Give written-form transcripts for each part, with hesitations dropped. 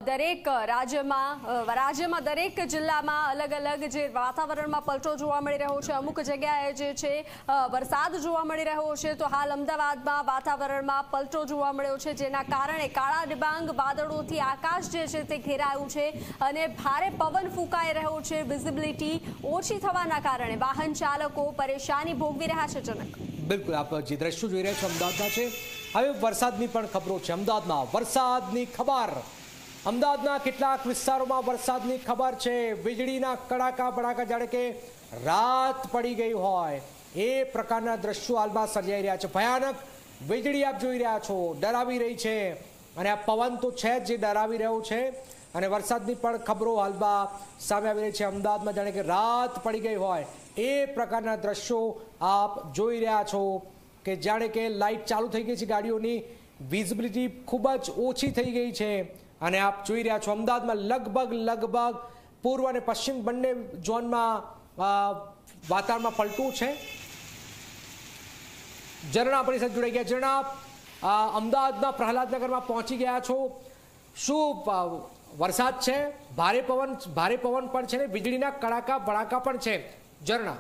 દરેક રાજ્યમાં દરેક જિલ્લામાં અલગ અલગ જે વાતાવરણમાં પલટો જોવા મળી રહ્યો છે, અમુક જગ્યાએ જે છે વરસાદ જોવા મળી રહ્યો છે, તો હાલ અમદાવાદમાં વાતાવરણમાં પલટો જોવા મળ્યો છે, જેના કારણે કાળા ડિબાંગ વાદળોથી આકાશ જે છે તે ઘેરાયું છે અને ભારે પવન ફૂંકાઈ રહ્યો છે। વિઝિબિલિટી ઓછી થવાના કારણે વાહન ચાલકો પરેશાની ભોગવી રહ્યા છે। જનક, બિલકુલ આપ જે દ્રશ્યો જોઈ રહ્યા છો અમદાવાદના છે। હવે વરસાદની પણ ખબરો છે। અમદાવાદમાં વરસાદની ખબર, અમદાવાદના કેટલાક વિસ્તારોમાં વરસાદની ખબર છે। વીજળીના કડાકા ભડાકા, જાણે કે રાત પડી ગઈ હોય એ પ્રકારના દ્રશ્યો હાલમાં સર્જાઈ રહ્યા છે। ભયાનક વીજળી આપ જોઈ રહ્યા છો, ડરાવી રહી છે અને આ પવન તો છે જ જે ડરાવી રહ્યો છે અને વરસાદની પણ ખબરો હાલમાં સામે આવી રહી છે। અમદાવાદમાં જાણે કે રાત પડી ગઈ હોય એ પ્રકારના દ્રશ્યો આપ જોઈ રહ્યા છો કે જાણે કે લાઇટ ચાલુ થઈ ગઈ છે ગાડીઓની, વિઝિબિલિટી ખૂબ જ ઓછી થઈ ગઈ છે અને આપ જોઈ રહ્યા છો અમદાવાદમાં લગભગ પૂર્વ અને પશ્ચિમ બંને ઝોનમાં વાતાવરણમાં પલટું છે। ઝરણા આપણી સાથે જોડાઈ ગયા। ઝરણા, અમદાવાદના પ્રહલાદનગરમાં પહોંચી ગયા છો, શું વરસાદ છે? ભારે પવન પણ છે ને વીજળીના કડાકા ભડાકા પણ છે। ઝરણા,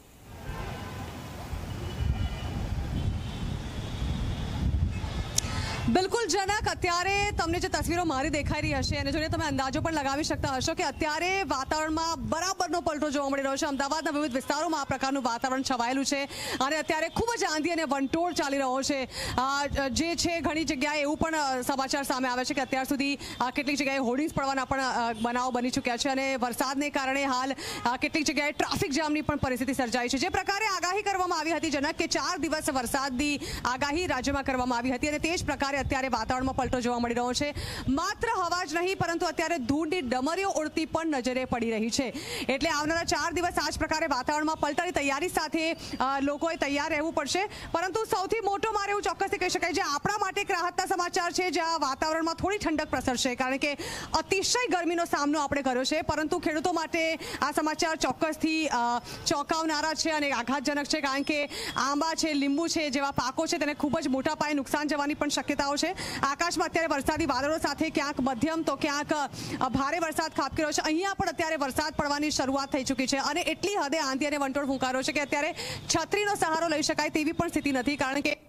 બિલકુલ જનક, અત્યારે તમને જે તસવીરો મારી દેખાઈ રહી હશે એને જોઈને તમે અંદાજો પણ લગાવી શકતા હશો કે અત્યારે વાતાવરણમાં બરાબરનો પલટો જોવા મળી રહ્યો છે। અમદાવાદના વિવિધ વિસ્તારોમાં આ પ્રકારનું વાતાવરણ છવાયેલું છે અને અત્યારે ખૂબ જ આંધી અને વંટોળ ચાલી રહ્યો છે। જે છે ઘણી જગ્યાએ એવું પણ સમાચાર સામે આવે છે કે અત્યાર સુધી કેટલીક જગ્યાએ હોર્ડિંગ્સ પડવાના પણ બનાવો બની ચૂક્યા છે અને વરસાદને કારણે હાલ કેટલીક જગ્યાએ ટ્રાફિક જામની પણ પરિસ્થિતિ સર્જાઈ છે। જે પ્રકારે આગાહી કરવામાં આવી હતી જનક કે 4 દિવસ વરસાદની આગાહી રાજ્યમાં કરવામાં આવી હતી અને તે જ પ્રકારે અત્યારે વાતાવરણમાં પલટો જોવા મળી રહ્યો છે। માત્ર હવા જ નહીં પરંતુ અત્યારે ધૂળની ડમરીઓ ઉડતી પણ નજરે પડી રહી છે। એટલે આવનારા 4 દિવસ આ જ પ્રકારે વાતાવરણમાં પલટાની તૈયારી સાથે લોકોએ તૈયાર રહેવું પડશે। પરંતુ સૌથી મોટો મારે એવું ચોક્કસથી કહી શકાય જે આપણા માટે એક રાહતના સમાચાર છે, જ્યાં વાતાવરણમાં થોડી ઠંડક પ્રસરશે, કારણ કે અતિશય ગરમીનો સામનો આપણે કર્યો છે। પરંતુ ખેડૂતો માટે આ સમાચાર ચોક્કસથી ચોંકાવનારા છે અને આઘાતજનક છે, કારણ કે આંબા છે, લીંબુ છે જેવા પાકો છે તેને ખૂબ જ મોટા પાયે નુકસાન જવાની પણ શક્યતાઓ છે। આકાશમાં અત્યારે વરસાદી વાદળો સાથે ક્યાંક મધ્યમ તો ક્યાંક ભારે વરસાદ ખાબકી રહ્યો છે। અહીંયા પણ અત્યારે વરસાદ પડવાની શરૂઆત થઈ ચૂકી છે અને એટલી હદે આંધી અને વંટોળ ફૂંકાયો છે કે અત્યારે છત્રીનો સહારો લઈ શકાય તેવી પણ સ્થિતિ નથી, કારણ કે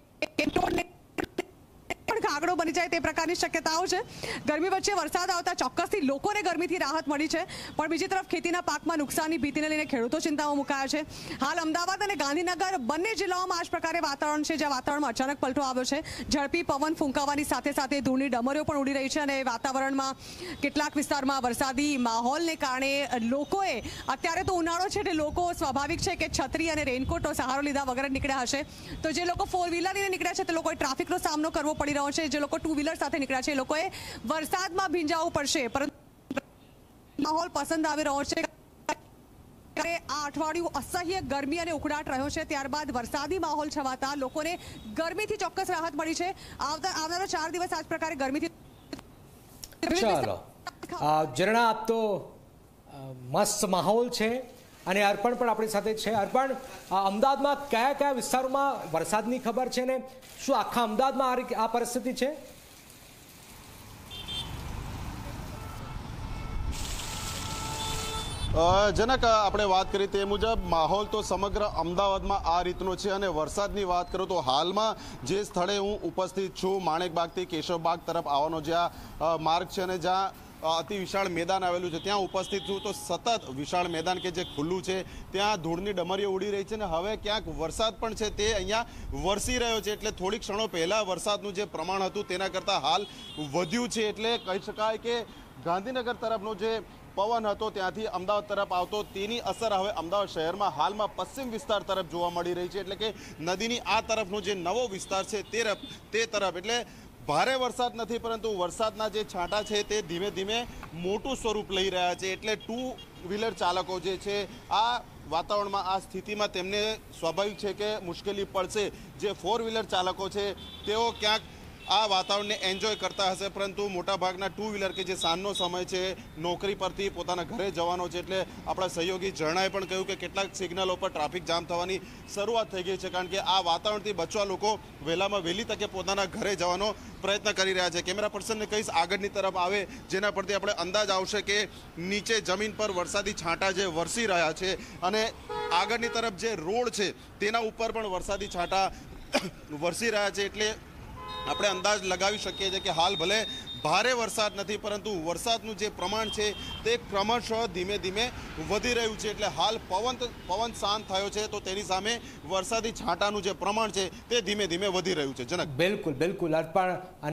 કાગડો બની જાય તે પ્રકારની શક્યતાઓ છે। ગરમી વચ્ચે વરસાદ આવતા ચોક્કસથી લોકોને ગરમીથી રાહત મળી છે, પણ બીજી તરફ ખેતીના પાકમાં નુકસાનની ભીતિને લઈને ખેડૂતો ચિંતામાં મુકાયા છે। હાલ અમદાવાદ અને ગાંધીનગર બંને જિલ્લાઓમાં આ જ પ્રકારે વાતાવરણ છે, જ્યાં વાતાવરણમાં અચાનક પલટો આવ્યો છે। ઝડપી પવન ફૂંકાવાની સાથે સાથે ધૂળની ડમરીઓ પણ ઉડી રહી છે અને વાતાવરણમાં કેટલાક વિસ્તારમાં વરસાદી માહોલને કારણે લોકોએ, અત્યારે તો ઉનાળો છે એટલે લોકો સ્વાભાવિક છે કે છત્રી અને રેનકોટનો સહારો લીધા વગર નીકળ્યા હશે, તો જે લોકો 4 વ્હીલર લઈને નીકળ્યા છે તે લોકોએ ટ્રાફિકનો સામનો કરવો પડી રહ્યો છે। જે લોકો 2 વ્હીલર સાથે નીકળ્યા છે એ લોકોએ વરસાદમાં ભીંજાવવું પડશે, પરંતુ માહોલ પસંદ આવી રહ્યો છે। આ અઠવાડિયું અસહ્ય ગરમી અને ઉકળાટ રહ્યો છે, ત્યારબાદ વરસાદી માહોલ છવાતા લોકોને ગરમીથી ચોક્કસ રાહત મળી છે। આવનારા 4 દિવસ આ જ પ્રકારે ગરમીથી। ચાલો ઝરણા, આપ તો મસ્ત માહોલ છે અને અર્પણ પણ આપણી સાથે છે। અર્પણ, અમદાવાદમાં કયા કયા વિસ્તારોમાં વરસાદની ખબર છે ને શું આખા અમદાવાદમાં આ પરિસ્થિતિ છે? જનક, આપણે વાત કરી તે મુજબ માહોલ તો સમગ્ર અમદાવાદમાં આ રીતનો છે અને વરસાદની વાત કરું તો હાલમાં જે સ્થળે હું ઉપસ્થિત છું, માણેકબાગથી કેશવબાગ તરફ આવવાનો જ્યાં માર્ગ છે અને જ્યાં અતિ વિશાળ મેદાન આવેલું છે ત્યાં ઉપસ્થિત છું, તો સતત વિશાળ મેદાન કે જે ખુલ્લું છે ત્યાં ધૂળની ડમરીઓ ઉડી રહી છે અને હવે ક્યાંક વરસાદ પણ છે તે અહીંયા વરસી રહ્યો છે। એટલે થોડીક ક્ષણો પહેલાં વરસાદનું જે પ્રમાણ હતું તેના કરતાં હાલ વધ્યું છે। એટલે કહી શકાય કે ગાંધીનગર તરફનો જે પવન હતો ત્યાંથી અમદાવાદ તરફ આવતો તેની અસર હવે અમદાવાદ શહેરમાં હાલમાં પશ્ચિમ વિસ્તાર તરફ જોવા મળી રહી છે। એટલે કે નદીની આ તરફનો જે નવો વિસ્તાર છે તે તરફ એટલે ભારે વરસાદ નથી, પરંતુ વરસાદના જે છાંટા છે તે ધીમે ધીમે મોટું સ્વરૂપ લઈ રહ્યા છે। એટલે 2 વ્હીલર ચાલકો જે છે આ વાતાવરણમાં આ સ્થિતિમાં તેમને સ્વાભાવિક છે કે મુશ્કેલી પડશે। જે 4 વ્હીલર ચાલકો છે તેઓ ક્યાંક આ વાતાવરણને એન્જોય કરતા હશે, પરંતુ મોટાભાગના ટુ વ્હીલર કે જે સાંજનો સમય છે, નોકરી પરથી પોતાના ઘરે જવાનો છે, એટલે આપણા સહયોગી ઝરણાએ પણ કહ્યું કે કેટલાક સિગ્નલો પર ટ્રાફિક જામ થવાની શરૂઆત થઈ ગઈ છે, કારણ કે આ વાતાવરણથી બચવા લોકો વહેલામાં વહેલી તકે પોતાના ઘરે જવાનો પ્રયત્ન કરી રહ્યા છે. કેમેરા પર્સનને કહીશ આગળની તરફ આવે, જેના પરથી આપણે અંદાજ આવશે કે નીચે જમીન પર વરસાદી છાંટા જે વરસી રહ્યા છે અને આગળની તરફ જે રોડ છે તેના ઉપર પણ વરસાદી છાંટા વરસી રહ્યા છે. એટલે આપણે અંદાજ લગાવી શકીએ છીએ કે હાલ ભલે ભારે વરસાદ નથી, પરંતુ વરસાદનું જે પ્રમાણ છે તે ક્રમશઃ ધીમે ધીમે વધી રહ્યું છે. એટલે હાલ પવન શાંત થયો છે, તો તેની સામે વરસાદી છાંટાનું જે પ્રમાણ છે તે ધીમે ધીમે વધી રહ્યું છે. જનક, બિલકુલ અર્પણ.